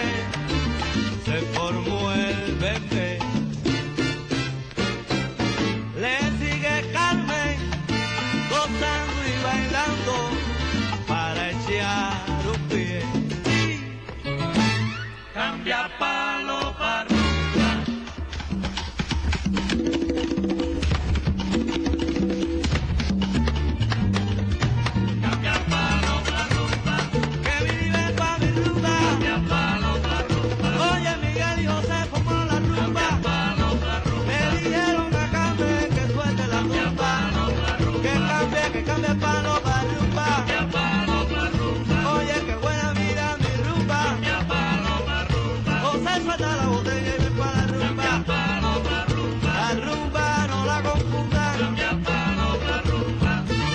se formó el bebé. Le sigue Carmen, gozando y bailando para echar un pie. Y cambia palo para rumba. Cambia palo para rumba. Que vive pa' mi rumba. Cambia palo para rumba. Oye, Miguel y José formó la rumba. Cambia palo para rumba. Le dijeron a Carmen que suelte la rumba. Que cambie palo para rumba. Cambia palo para rumba. Oye, qué buena mira mi rumba. Cambia palo para rumba. José suelta la botella y ven para la rumba. Cambia palo para rumba. La rumba no la confundan. Cambia palo para rumba.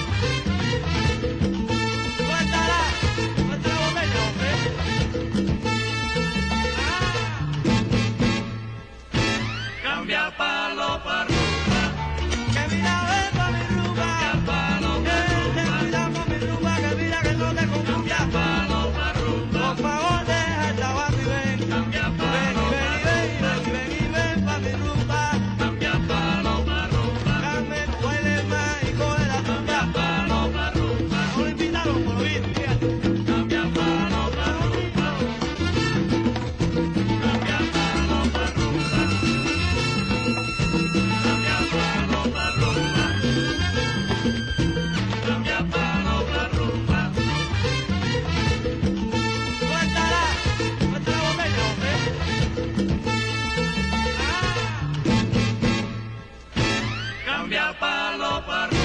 Suéltala, suelta la botella, hombre. Cambia palo para rumba. Que mira, ven pa' mi rumba. Cambia palo para rumba. Ten cuidado con mi rumba, que mira que no te confunda. Cambia palo para rumba. Por favor, deja el tabaco y ven. Cambia palo para rumba. Ven y ven pa' mi rumba. Cambia palo para rumba. Carmen, baile más y coge la rumba. Cambia palo para rumba. No lo invitaron, por lo visto, fíjate. Cambia palo para rumba. Cambia palo para rumba. Cambia palo para rumba. Cambia palo para rumba. Suéltala, suelta la botella, hombre. Cambia palo para rumba.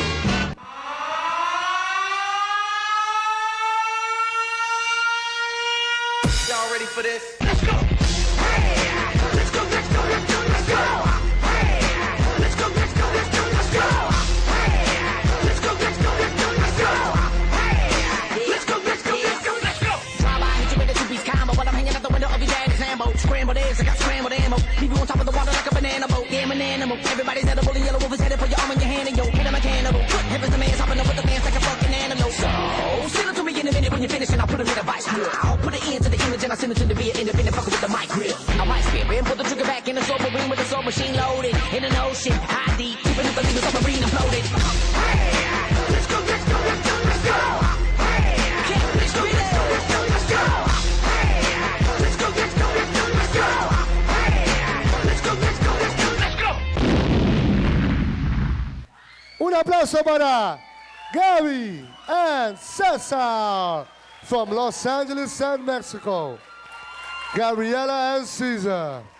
Y'all ready for this? Let's go! Hey! Let's go, let's go, let's go, let's go! Hey! Let's go, let's go, let's go, let's go! Hey! Let's go, let's go, let's go, let's go! Hey! Let's go, let's go, let's go, let's go! Drive by, hit you with a two-piece combo while I'm hanging out the window of your daddy's Lambo. Scrambled eggs, I got scrambled ammo. Leave you on top of the water like a banana boat. Yeah, I'm an animal. Everybody's edible and yellow wolf is headed for your arm and your hand and yo, hit him a cannibal. Heaven's the man's hopping up with the fans like a fucking animal. So, send it to me in a minute when you finish and I'll put him in a vice grill. I'll put an end to the image and I'll send it to the beer independent fucker with the mic grill. I might spit and put the trigger back in the submarine with the soul machine loaded. In an ocean, high deep, keeping it the legal submarine imploded. Hey! Let's go, let's go, let's go, let's go! Hey! Let's go, let's go, let's go, let's go! Hey! Let's go, let's go, let's go, let's go! Hey! Let's go, let's go, let's go, let's go! Un aplauso para Gaby and Cesar from Los Angeles and Mexico. Gabriela and Cesar.